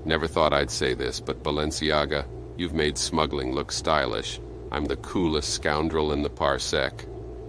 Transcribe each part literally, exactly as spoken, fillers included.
Never thought I'd say this, but Balenciaga, you've made smuggling look stylish. I'm the coolest scoundrel in the parsec.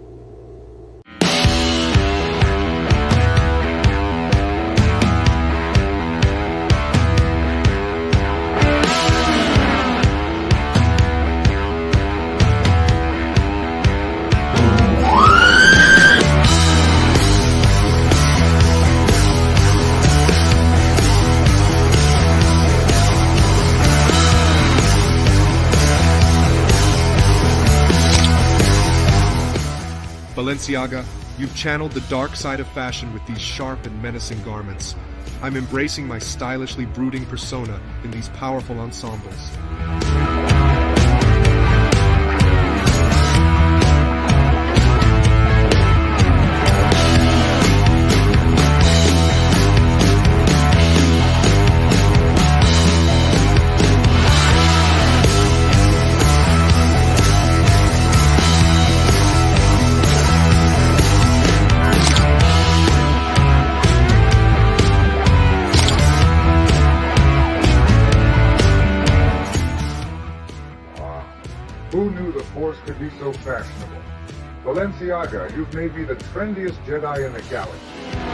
Balenciaga, you've channeled the dark side of fashion with these sharp and menacing garments. I'm embracing my stylishly brooding persona in these powerful ensembles. Who knew the Force could be so fashionable? Balenciaga, you've made me the trendiest Jedi in the galaxy.